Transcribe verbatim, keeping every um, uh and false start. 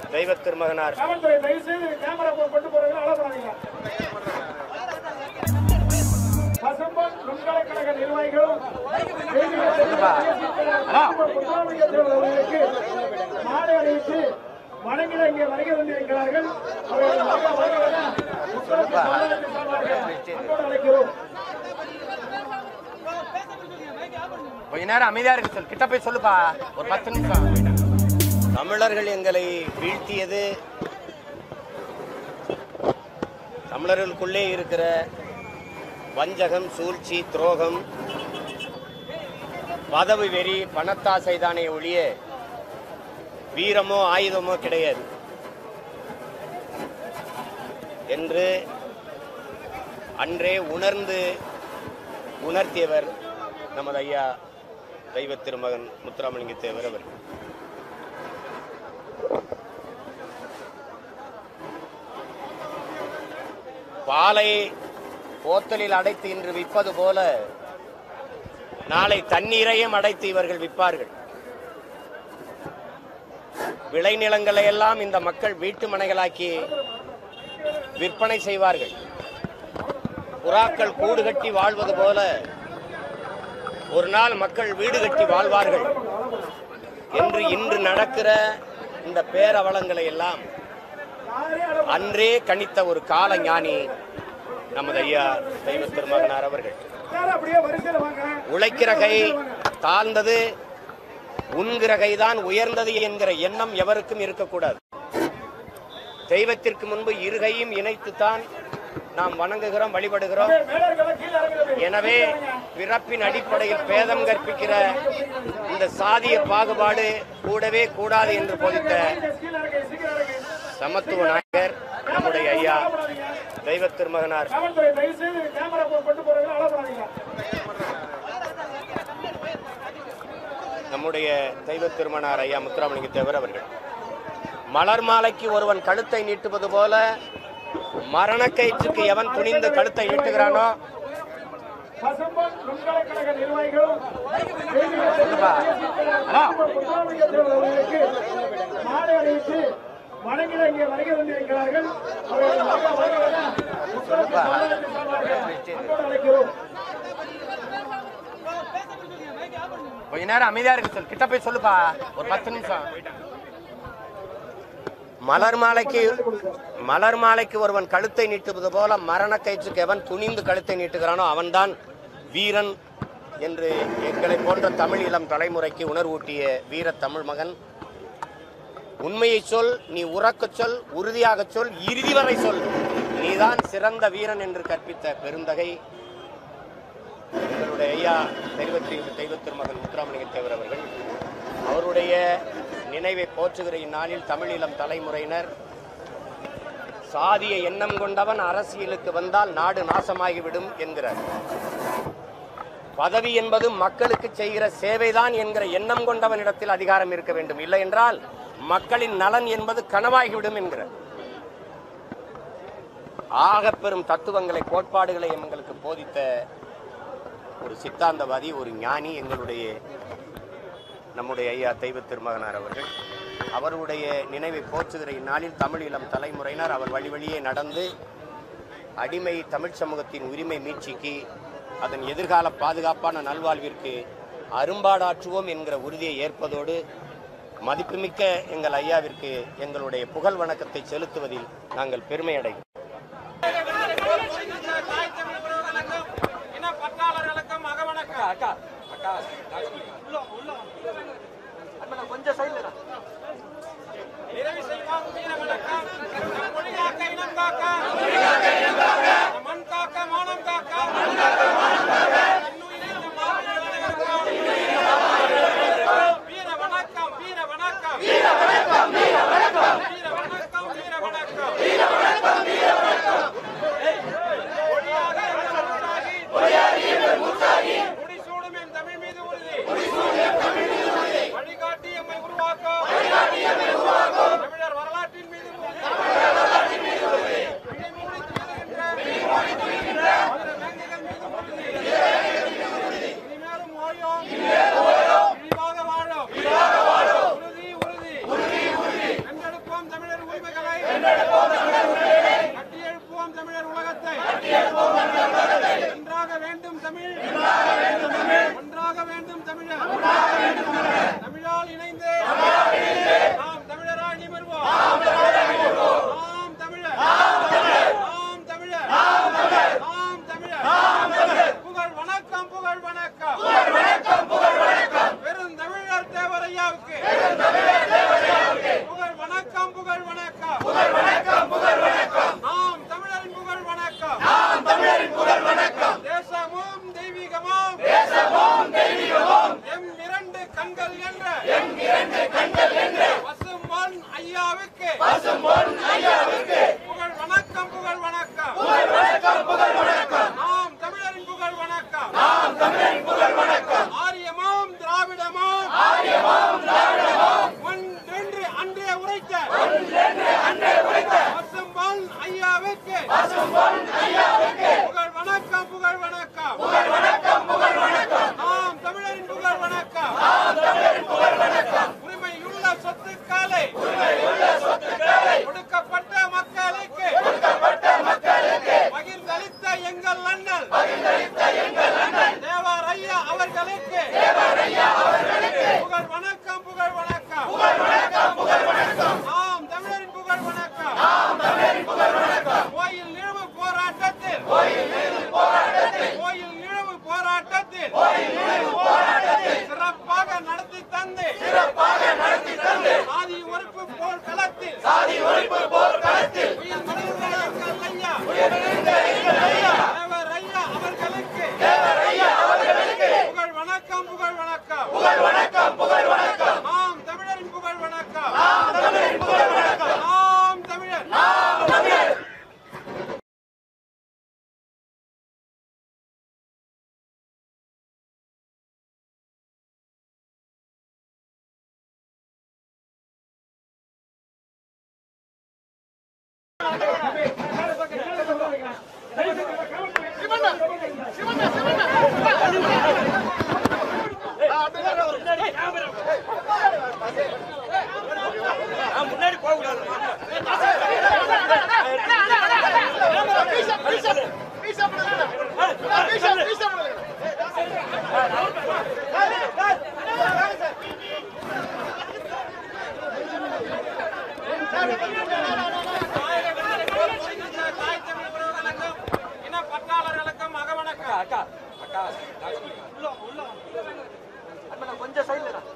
தெய்வ திருமகனார் பல்கலைக்கழக நிர்வாகிகளும் மாலை அணிவித்து வணங்கிட இங்கே வருகை வந்திருக்கிறார்கள். அழைக்கிறோம். கொஞ்ச நேரம் அமைதியா இருக்கு சொல், கிட்ட போய் சொல்லுப்பா, ஒரு பத்து நிமிஷம். தமிழர்கள் எங்களை வீழ்த்தியது தமிழர்களுக்குள்ளே இருக்கிற வஞ்சகம், சூழ்ச்சி, துரோகம், பதவி வெறி, பணத்தாசைதானே ஒழிய வீரமோ ஆயுதமோ கிடையாது என்று அன்றே உணர்ந்து உணர்த்தியவர் நமது ஐயா தெய்வ திருமகன் முத்துராமலிங்க தேவர் அவர்கள். பாலை போத்தலில் அடைத்து இன்று விற்பது போல நாளை தண்ணீரையும் அடைத்து இவர்கள் விற்பார்கள். விளைநிலங்களை எல்லாம் இந்த மக்கள் வீட்டு மனைகளாக்கி விற்பனை செய்வார்கள். புறாக்கள் கூடு கட்டி வாழ்வது போல ஒரு நாள் மக்கள் வீடு கட்டி வாழ்வார்கள் என்று இன்று நடக்கிற இந்த பேரவலங்களை எல்லாம் அன்றே கணித்த ஒரு கால ஞானி நமது ஐயா தெய்வ திருமகனார் அவர்கள். உழைக்கிற கை தாழ்ந்தது, உண்கிற கைதான் உயர்ந்தது என்கிற எண்ணம் எவருக்கும் இருக்கக்கூடாது. தெய்வத்திற்கு முன்பு இருகையும் இணைத்துத்தான் நாம் வணங்குகிறோம், வழிபடுகிறோம். எனவே பிறப்பின் அடிப்படையில் பேதம் கற்பிக்கிற இந்த சாதிய பாகுபாடு கூடவே கூடாது என்று போதித்த சமத்துவ நாயகர் நம்முடைய ஐயா தெய்வ திருமகனார் நம்முடைய தெய்வ திருமகனார் ஐயா முத்துராமலிங்க தேவர் அவர்கள். மலர் மாலைக்கு ஒருவன் கழுத்தை நீட்டுவது போல மரணக்கயிற்றுக்கு எவன் துணிந்து கழுத்தை நீட்டுகிறானோ மாலை அணிவித்து வணங்கிட இங்கே வருகை வந்திருக்கிறார்கள். அழைக்கிறோம். கொஞ்ச நேரம் அமைதியா இருக்கு சொல், கிட்ட போய் சொல்லுப்பா, ஒரு பத்து நிமிஷம். மலர் மாலைக்கு மலர் மாலைக்கு ஒருவன் கழுத்தை நீட்டுவது போல மரண கயிற்றுக்கு எவன் துணிந்து கழுத்தை நீட்டுகிறானோ அவன்தான் வீரன் என்று எங்களை போன்ற தமிழ் இளம் தலைமுறைக்கு உணர்வூட்டிய வீர தமிழ் மகன். உண்மையை சொல், நீ உறக்க சொல், உறுதியாக சொல், இறுதி வரை சொல், நீதான் சிறந்த வீரன் என்று கற்பித்த பெருந்தகை எங்களுடைய ஐயா தெய்வத்தி தெய்வ திருமகன் முத்துராமலிங்க தேவர் அவர்கள். அவருடைய நினைவை போற்றுகிற இந்நாளில் தமிழ் இளம் தலைமுறையினர் சாதிய எண்ணம் கொண்டவன் அரசியலுக்கு வந்தால் நாடு நாசமாகிவிடும் என்கிறார். பதவி என்பது மக்களுக்கு செய்கிற சேவைதான் என்கிற எண்ணம் கொண்டவனிடத்தில் அதிகாரம் இருக்க வேண்டும், இல்லை என்றால் மக்களின் நலன் என்பது கனவாகிவிடும் என்கிறார். ஆக பெரும் தத்துவங்களை, கோட்பாடுகளை எங்களுக்கு போதித்த ஒரு சித்தாந்தவாதி, ஒரு ஞானி எங்களுடைய நம்முடைய ஐயா தெய்வ திருமகனார் அவர்கள். அவருடைய நினைவை போற்றுகிற இந்நாளில் தமிழ் இளம் தலைமுறையினர் அவர் வழி வழியே நடந்து அடிமை தமிழ் சமூகத்தின் உரிமை மீட்சிக்கு, அதன் எதிர்கால பாதுகாப்பான நல்வாழ்விற்கு அரும்பாடாற்றுவோம் என்கிற உறுதியை ஏற்பதோடு மதிப்புமிக்க எங்கள் ஐயாவிற்கு எங்களுடைய புகழ் வணக்கத்தை செலுத்துவதில் நாங்கள் பெருமை அடைகிறோம். கொஞ்சம் சைடுல நிறைவு செய்வோம். வீர வணக்கம். மொழி காக்க, இனம் காக்க, மண் காக்க, மானம் காக்க, வீர வணக்கம், வீர வணக்கம், வீர வணக்கம், வீர வணக்கம், வீர வணக்கம், வீர வணக்கம், வீர வணக்கம், வீர வணக்கம். ஒளியாக முற்றாகி, ஒளியாகி முற்றாகி, முடிசூடும் என் தமிழ் மீது உறுதி, முடிசூடும் என் தமிழ் மீது உறுதி, வழிகாட்டி எம்மை உருவாக்க, ஐயாவுக்கு புகழ் வணக்கம் புகழ் வணக்கம் நாம் தமிழரின் புகழ் வணக்கம் ஆரியமாம் திராவிடமாம் ஒன்றென்று அன்றே உரைத்த பசும்பொன் ஐயாவுக்கு புகழ் வணக்கம் புகழ் வணக்கம் நாம் தமிழரின் புகழ் வணக்கம் உரிமையுள்ள சொத்துக்களை ஒடுக்கப்பட்ட மக்களுக்கு பகிர்ந்தளித்த எங்கள் அண்ணல் தேவர் ஐயா அவர்களுக்கு புகழ் வணக்கம் புகழ் வணக்கம் நாம் தமிழரின் புகழ் வணக்கம் கோயில் நிழவு போராட்டத்தில் கோயில் நிழவு போராட்டத்தில் சிறப்பாக நடத்தி தந்து சாதி ஒழிப்பு போர் களத்தில் உயிர் மனித எங்கள் ஐயா தேவர் ஐயா அவர்களுக்கு புகழ் வணக்கம் புகழ் வணக்கம் நாம் தமிழரின் புகழ் வணக்கம் நாம் தமிழர் முன்னாடி போக கூடாது. பட்டாளர்களுக்கும் மகவணக்கம் அக்கா அக்கா கொஞ்சம் சைடுல